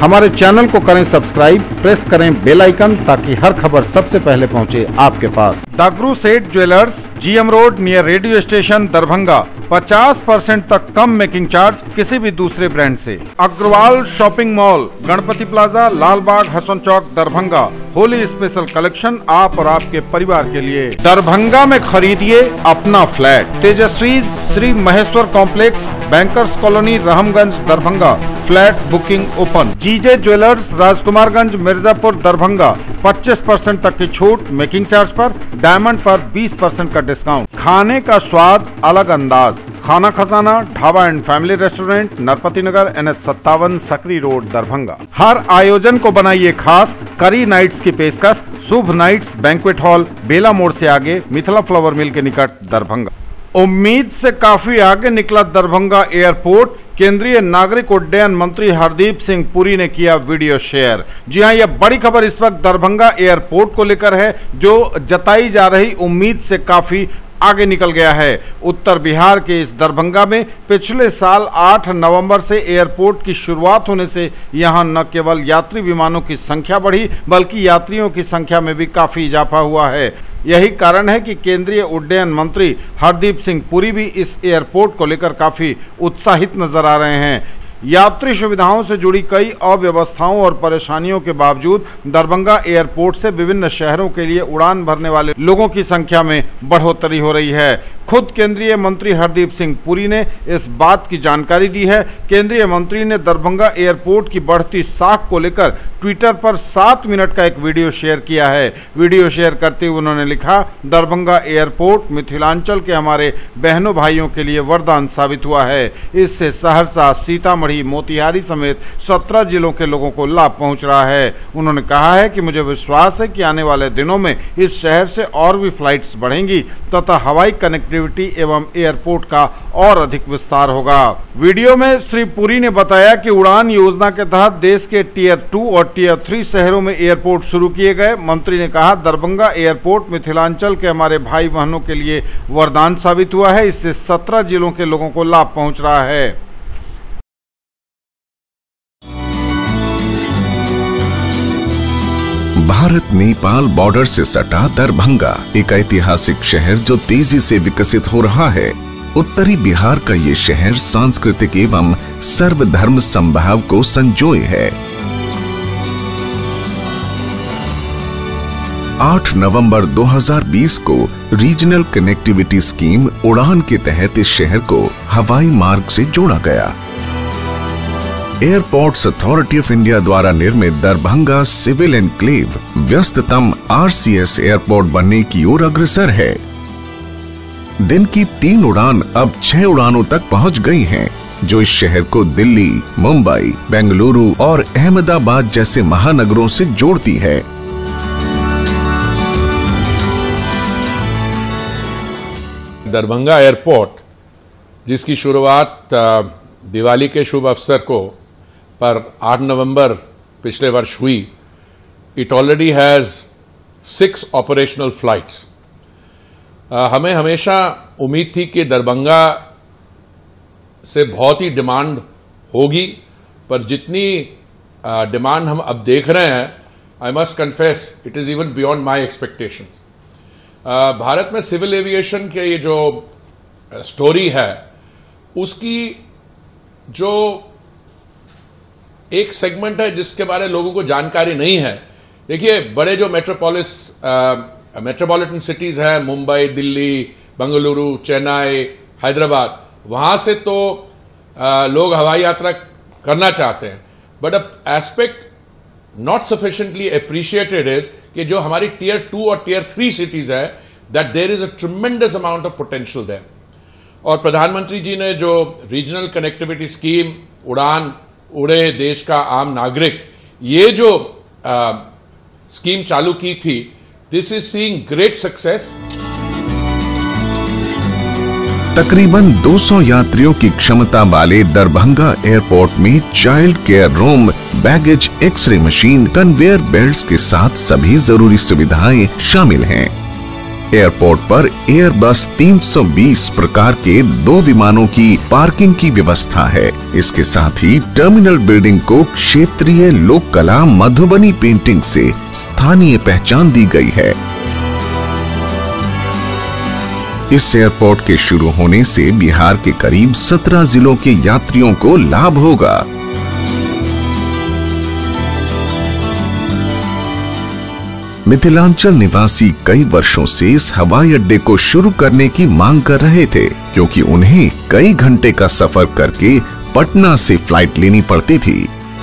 हमारे चैनल को करें सब्सक्राइब, प्रेस करें बेल आइकन ताकि हर खबर सबसे पहले पहुंचे आपके पास। Dagru Seth jewellers, G M road near radio station Darbhanga. 50% तक कम मेकिंग चार्ज किसी भी दूसरे ब्रांड से। Agarwal shopping mall, Ganpati plaza, Lalbagh, Hasan Chowk, Darbhanga. Holi special collection आप और आपके परिवार के लिए। दरभंगा में खरीदिए अपना flat. Tejaswi Shri Maheshwar complex, bankers colony, Rahamganj, Darbhanga. Flat booking open. G J jewellers, Rajkumarganj, Mirzapur, Darbhanga. 25% तक की छूट मेकिंग चार्ज पर, डायमंड पर 20% का डिस्काउंट। खाने का स्वाद अलग अंदाज। Khana Khazana dhaba and family restaurant, Narpati Nagar, NH57, Sakri road, Darbhanga. हर आयोजन को बनाइए खास। करी नाइट्स की पेशकश। Shubh nights banquet hall, Bela Mor से आगे, मिथिला फ्लावर मिल के निकट, दरभंगा। उम्मीद से काफी आगे निकला दरभंगा एयरपोर्ट। केंद्रीय नागरिक उड्डयन मंत्री हरदीप सिंह पुरी ने किया वीडियो शेयर। जी हां, यह बड़ी खबर इस वक्त दरभंगा एयरपोर्ट को लेकर है, जो जताई जा रही उम्मीद से काफी आगे निकल गया है। उत्तर बिहार के इस दरभंगा में पिछले साल 8 नवंबर से एयरपोर्ट की शुरुआत होने से यहां न केवल यात्री विमानों की संख्या बढ़ी, बल्कि यात्रियों की संख्या में भी काफी इजाफा हुआ है। यही कारण है कि केंद्रीय उड्डयन मंत्री हरदीप सिंह पुरी भी इस एयरपोर्ट को लेकर काफी उत्साहित नजर आ रहे हैं। यात्री सुविधाओं से जुड़ी कई अव्यवस्थाओं और परेशानियों के बावजूद दरभंगा एयरपोर्ट से विभिन्न शहरों के लिए उड़ान भरने वाले लोगों की संख्या में बढ़ोतरी हो रही है। खुद केंद्रीय मंत्री हरदीप सिंह पुरी ने इस बात की जानकारी दी है। केंद्रीय मंत्री ने दरभंगा एयरपोर्ट की बढ़ती साख को लेकर ट्विटर पर 7 मिनट का एक वीडियो शेयर किया है। वीडियो शेयर करते हुए उन्होंने लिखा, दरभंगा एयरपोर्ट मिथिलांचल के हमारे बहनों भाइयों के लिए वरदान साबित हुआ है। इससे सहरसा, सीतामढ़ी, मोतिहारी समेत 17 जिलों के लोगों को लाभ पहुंच रहा है। उन्होंने कहा है कि मुझे विश्वास है कि आने वाले दिनों में इस शहर से और भी फ्लाइट्स बढ़ेंगी तथा हवाई कनेक्टिविटी एवं एयरपोर्ट का और अधिक विस्तार होगा। वीडियो में श्री पुरी ने बताया कि उड़ान योजना के तहत देश के टियर 2 और टियर 3 शहरों में एयरपोर्ट शुरू किए गए। मंत्री ने कहा, दरभंगा एयरपोर्ट मिथिलांचल के हमारे भाई बहनों के लिए वरदान साबित हुआ है। इससे 17 जिलों के लोगों को लाभ पहुंच रहा है। भारत नेपाल बॉर्डर से सटा दरभंगा एक ऐतिहासिक शहर जो तेजी से विकसित हो रहा है। उत्तरी बिहार का ये शहर सांस्कृतिक एवं सर्वधर्म समभाव को संजोए है। 8 नवंबर 2020 को रीजनल कनेक्टिविटी स्कीम उड़ान के तहत इस शहर को हवाई मार्ग से जोड़ा गया। एयरपोर्ट्स अथॉरिटी ऑफ इंडिया द्वारा निर्मित दरभंगा सिविल एनक्लेव व्यस्ततम RCS एयरपोर्ट बनने की ओर अग्रसर है। दिन की 3 उड़ान अब 6 उड़ानों तक पहुंच गई हैं, जो इस शहर को दिल्ली, मुंबई, बेंगलुरु और अहमदाबाद जैसे महानगरों से जोड़ती है। दरभंगा एयरपोर्ट, जिसकी शुरुआत दिवाली के शुभ अवसर को पर 8 नवंबर पिछले वर्ष हुई, it already has 6 operational flights. हमें हमेशा उम्मीद थी कि दरभंगा से बहुत ही डिमांड होगी, पर जितनी डिमांड हम अब देख रहे हैं, I must confess it is even beyond my expectations. Bharat में सिविल एविएशन के ये जो स्टोरी है, उसकी जो एक सेगमेंट है जिसके बारे में लोगों को जानकारी नहीं है। देखिए, बड़े जो मेट्रोपॉलिटन सिटीज हैं, मुंबई, दिल्ली, बेंगलुरु, चेन्नई, हैदराबाद, वहां से तो लोग हवाई यात्रा करना चाहते हैं, but a aspect not sufficiently appreciated is कि जो हमारी टियर 2 और टियर 3 सिटीज है, that there is a tremendous amount of potential there. और प्रधानमंत्री जी ने जो रीजनल कनेक्टिविटी स्कीम उड़ान उड़े देश का आम नागरिक, ये जो स्कीम चालू की थी, this is seeing great success. तकरीबन 200 यात्रियों की क्षमता वाले दरभंगा एयरपोर्ट में child care room, baggage x-ray machine, conveyor belts के साथ सभी जरूरी सुविधाएं शामिल हैं। एयरपोर्ट पर एयरबस 320 प्रकार के 2 विमानों की पार्किंग की व्यवस्था है। इसके साथ ही टर्मिनल बिल्डिंग को क्षेत्रीय लोक कला मधुबनी पेंटिंग से स्थानीय पहचान दी गई है। इस एयरपोर्ट के शुरू होने से बिहार के करीब 17 जिलों के यात्रियों को लाभ होगा। मिथिलांचल निवासी कई वर्षों से इस हवाई अड्डे को शुरू करने की मांग कर रहे थे, क्योंकि उन्हें कई घंटे का सफर करके पटना से फ्लाइट लेनी पड़ती थी।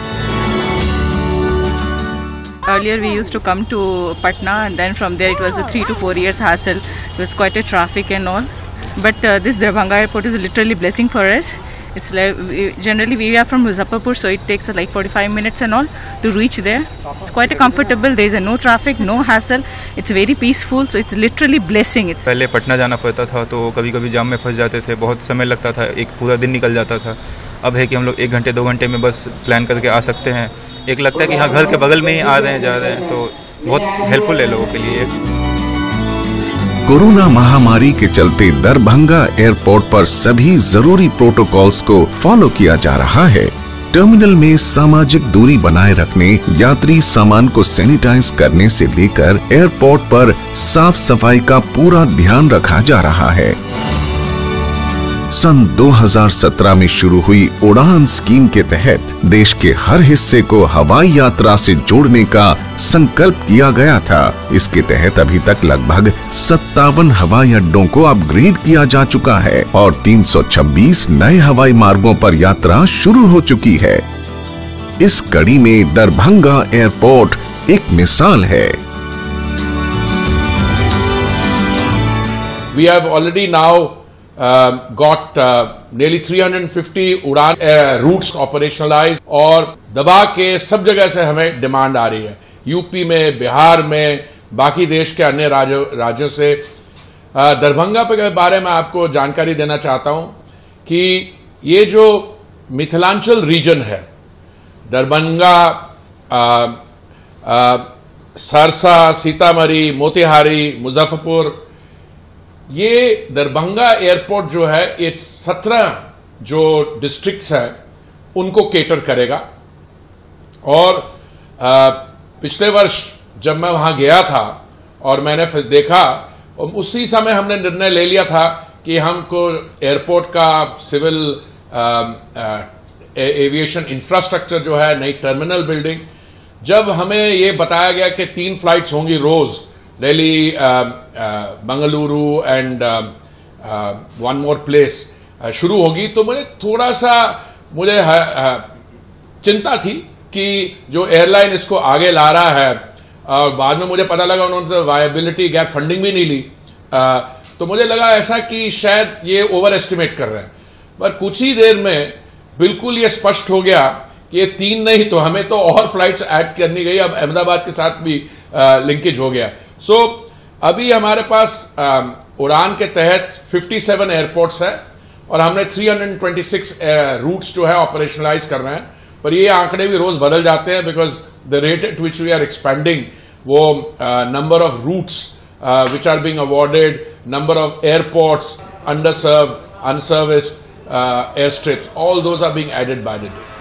Earlier we used to come to Patna and then from there it was a 3 to 4 years hassle. It was quite a traffic and all. But this Darbhanga airport is literally blessing for us. It's like generally we are from Muzaffarpur, so it takes like 45 minutes and all to reach there. It's quite a comfortable. There is no traffic, no hassle. It's very peaceful, so it's literally blessing. It's पहले पटना जाना पड़ता था तो कभी कभी जाम में फंस जाते थे, बहुत समय लगता था, एक पूरा दिन निकल जाता था। अब है कि हम लोग 1 घंटे 2 घंटे में बस प्लान करके आ सकते हैं। एक लगता है कि हाँ घर के बगल में ही आ रहे हैं जा रहे हैं, तो बहुत हेल्पफुल है लोगों के लिए। कोरोना महामारी के चलते दरभंगा एयरपोर्ट पर सभी जरूरी प्रोटोकॉल्स को फॉलो किया जा रहा है। टर्मिनल में सामाजिक दूरी बनाए रखने, यात्री सामान को सैनिटाइज करने से लेकर एयरपोर्ट पर साफ सफाई का पूरा ध्यान रखा जा रहा है। सन 2017 में शुरू हुई उड़ान स्कीम के तहत देश के हर हिस्से को हवाई यात्रा से जोड़ने का संकल्प किया गया था। इसके तहत अभी तक लगभग 57 हवाई अड्डों को अपग्रेड किया जा चुका है और 326 नए हवाई मार्गों पर यात्रा शुरू हो चुकी है। इस कड़ी में दरभंगा एयरपोर्ट एक मिसाल है। We have already now got nearly 350 उड़ान रूट्स ऑपरेशनलाइज और दबा के सब जगह से हमें डिमांड आ रही है, यूपी में, बिहार में, बाकी देश के अन्य राज्यों से। दरभंगा के बारे में आपको जानकारी देना चाहता हूं कि ये जो मिथिलांचल रीजन है, दरभंगा, सरसा, सीतामढ़ी, मोतिहारी, मुजफ्फरपुर, ये दरभंगा एयरपोर्ट जो है ये 17 जो डिस्ट्रिक्ट्स है उनको केटर करेगा। और पिछले वर्ष जब मैं वहां गया था और मैंने फिर देखा, उसी समय हमने निर्णय ले लिया था कि हमको एयरपोर्ट का सिविल एविएशन इंफ्रास्ट्रक्चर जो है, नई टर्मिनल बिल्डिंग, जब हमें ये बताया गया कि 3 फ्लाइट्स होंगी रोज, Delhi, Bengaluru and 1 more place शुरू होगी, तो मुझे चिंता थी कि जो एयरलाइन इसको आगे ला रहा है, और बाद में मुझे पता लगा उन्होंने वायबिलिटी गैप फंडिंग भी नहीं ली, तो मुझे लगा ऐसा कि शायद ये ओवर एस्टिमेट कर रहे हैं। पर कुछ ही देर में बिल्कुल ये स्पष्ट हो गया कि ये 3 नहीं तो हमें तो और फ्लाइट्स ऐड करनी गई, अब अहमदाबाद के साथ भी लिंकेज हो गया। सो अभी हमारे पास उड़ान के तहत 57 एयरपोर्ट्स है और हमने 326 रूट्स जो है ऑपरेशनलाइज कर रहे हैं। पर ये आंकड़े भी रोज बदल जाते हैं, because the rate at which we are expanding, वो number of routes which are being awarded, number of airports, under served, unserviced air strips, all those are being added by the day.